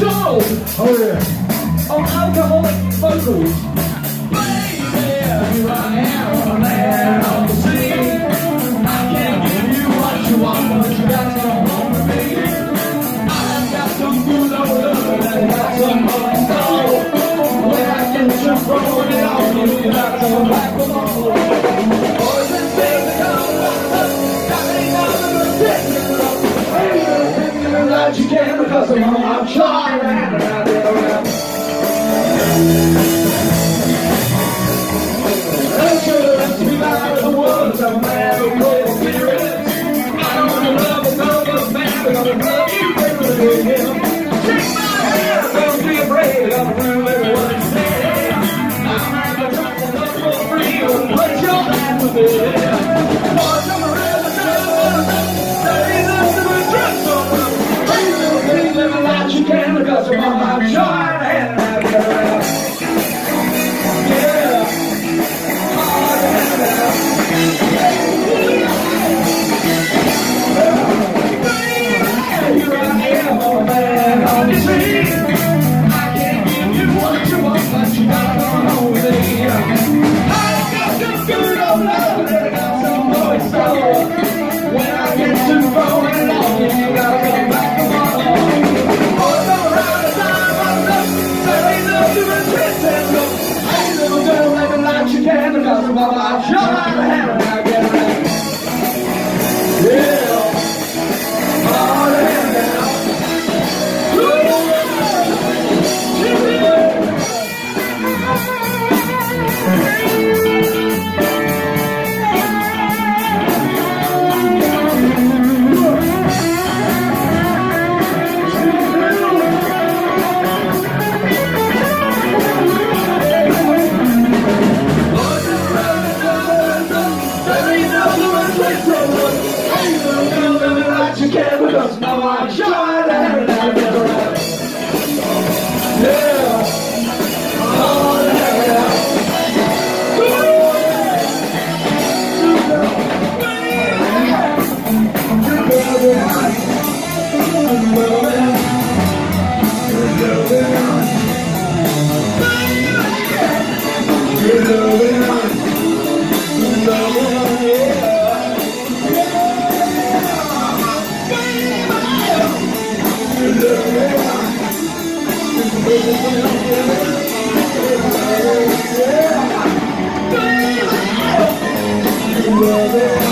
show. Oh yeah. On alcoholic vocals. Baby, here I am, a man on the scene. I can't give you what you want, but you got to come home with me. I've got some good old love and I got some money stole. When I get you throwing it on you, you got to come back for more. Boys and things that come up, that ain't nothing but ridiculous. That you can because I'm trying and I get around. I'm sure that's to be out of the woods. I'm a man who plays spirits. I don't want to love another man, but I'm gonna love you, baby, him. Take my hand, don't be afraid. I'm through everyone is saying. I'm not gonna try to love for free, but your hand with me. Boys, I'm a real love. There ain't nothing but drugs on them. Living like you can because I'm on my joint and I get around. Yeah, hard to have it out. Here I am, a man on the scene. I can't give you what you want, but you gotta come home with me. I got some good old love and I got some boys soul. When I get too far and long, you gotta come back for more. Because of all I've tried to have and I get around. Yeah, all the hand down. Because now I'm trying to have it out of it around. Yeah, all the have it out. Yeah.